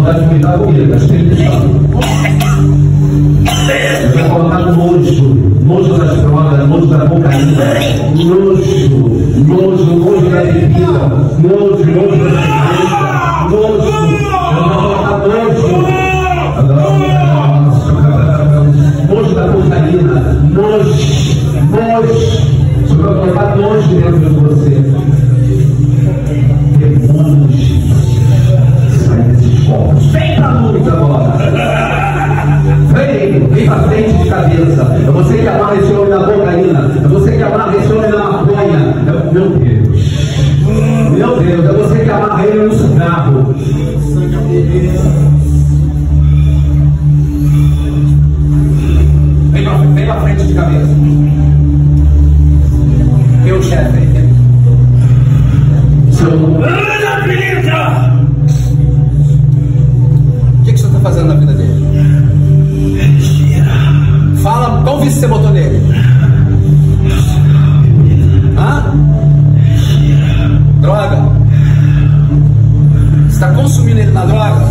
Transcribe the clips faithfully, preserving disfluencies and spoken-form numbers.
vontade de vomitar comigo, mas tem que deixar. Eu vou colocar nojo, nojo das drogas, nojo da cocaína, nojo, nojo, nojo da bebida, nojo, nojo da cerveja, nojo. Eu vou colocar nojo. Nojo da cocaína, nojo, nojo. Eu vou colocar nojo dentro de você. Demônios, sai desses corpos. Vem pra luz agora. Vem, vem pra frente de cabeça. É você que amarra esse homem na cocaína. É você que amarra esse homem na maconha. É, meu Deus. Meu Deus, é você que amarra ele no cigarro. Vem pra, vem pra frente de cabeça. Meu chefe. Seu... Ana Pinta! O que, que você está fazendo na vida dele? Fala, qual vício você botou nele? Hã? Droga? Você está consumindo ele na droga?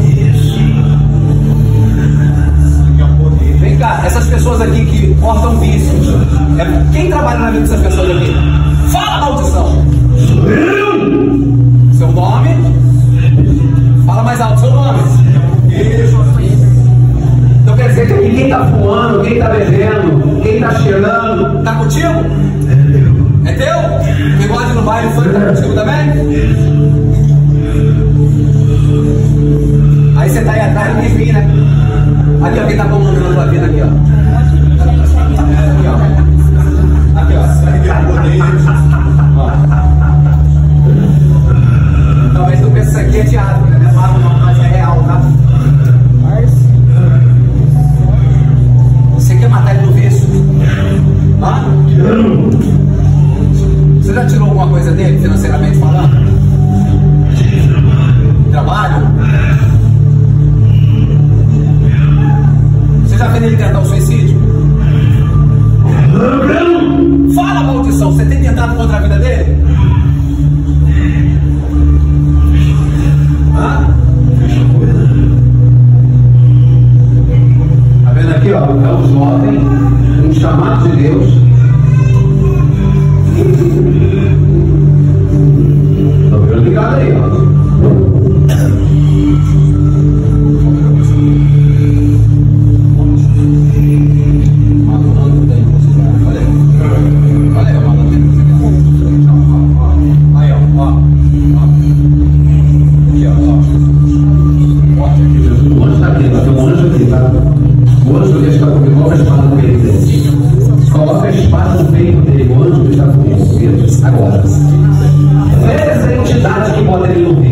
Vem cá, essas pessoas aqui que cortam vícios, é, quem trabalha na vida dessas pessoas aqui? Fala, maldição! Seu nome? Fala mais alto, seu nome. Então quer dizer que quem está fumando, quem está bebendo, quem está cheirando, está contigo? É teu? Bigode no baile, foi está contigo também? Aí você está aí atrás de mim, né? Aqui, ó, quem está comandando a tua vida aqui, ó. Aqui, ó. Aqui, ó. Talvez tu pense que isso aqui é teatro, né? Não é mago não, mas é real, tá? Mas... Você quer matar ele do vício? Hã? Você já tirou alguma coisa dele, financeiramente falando? Trabalho? Você já fez ele tentar o suicídio? Fala, maldição! Você tem tentado contra a vida dele? Hã? Tá vendo aqui, ó? É um jovem, um chamado de Deus. Tô vendo ligado aí, ó. Coloca a espada no peito dele, o anjo está com você agora. Essa é a entidade que bota ele no